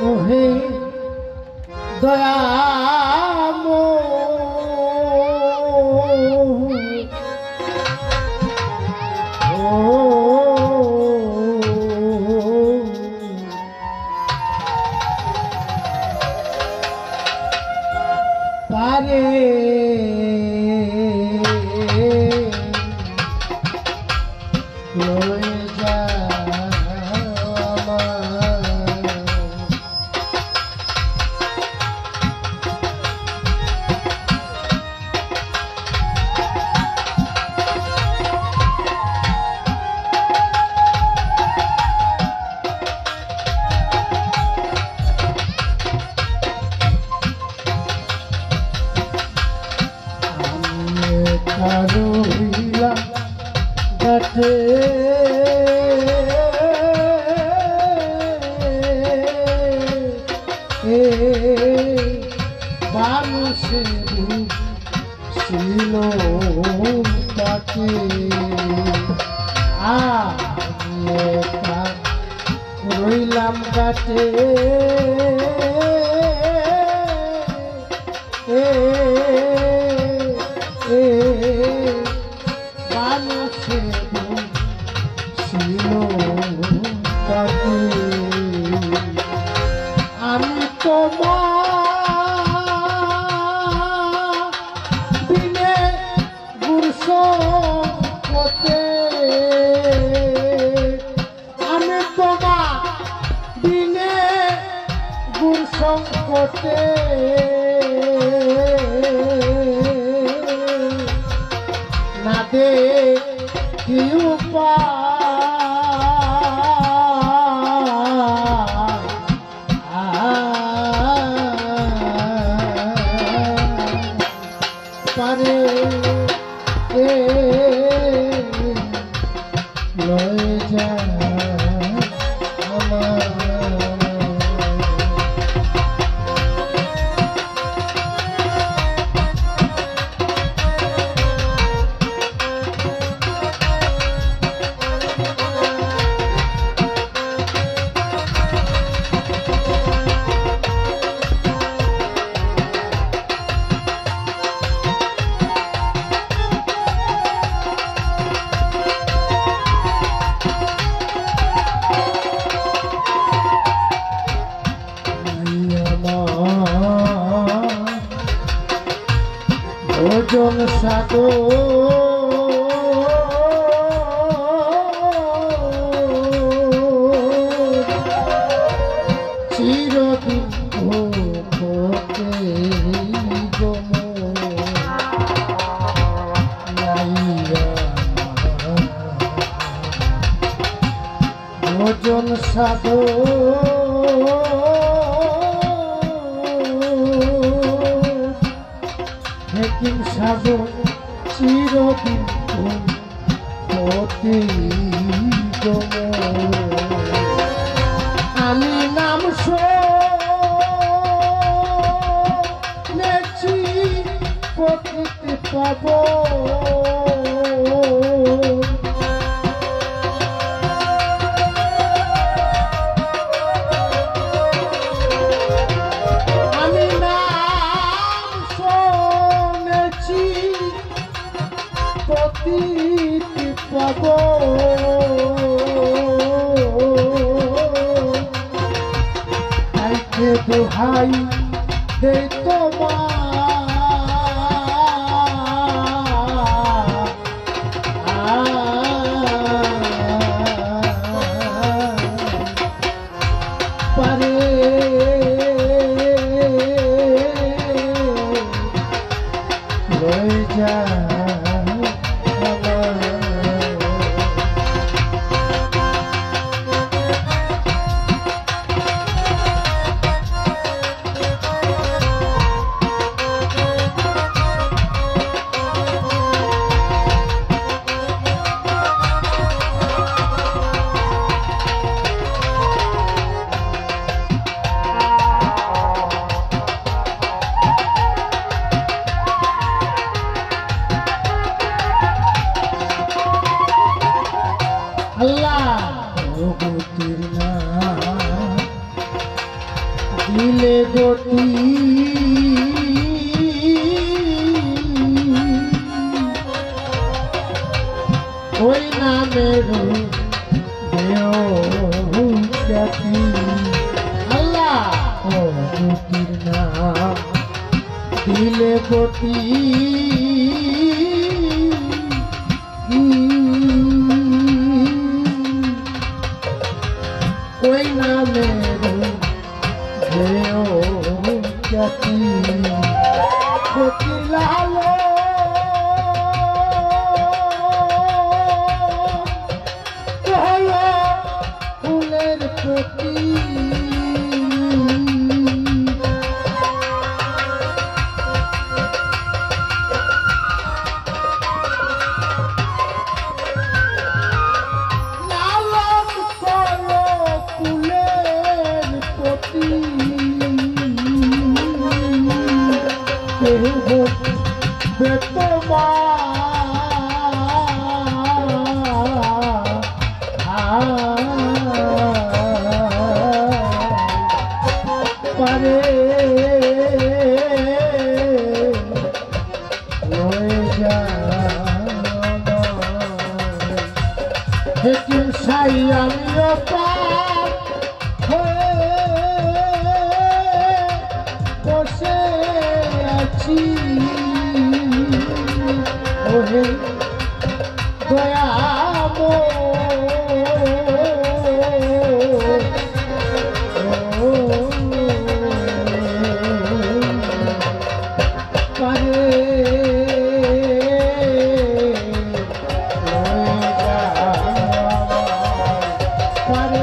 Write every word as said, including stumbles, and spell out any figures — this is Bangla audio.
ওহে দয়াময় পারে লয়ে যা রহিলা গাছে মানুষের ছিল তাকে রইলাম গাছে আমি তোমার বিনে গুরসতে আমি তোমার বিনে গুরসতে না দে কি পারে লয়ে যা আমার ওজন সাগো চিরদিন ভোগে ওজন সাগো হেকিম সাগর চিরদিন হতে আমি নাম শুনেছি প্রকৃতি পাব প্রতীতি পাব তাইকে দোহাই দে তোমার পারে লয়ে যা দিলে গতি ওই নামের খ্যাতি আল্লাহ ও গতির নাম দিলে গতি ওই নামের খ্যাতি গতি লালো ফুলের প্রতি লালন করো ফুলের প্রতি বেতমা পারে হেকিম সাই আমিও পার হয়ে বসে আছি ওহে দয়ামো পারে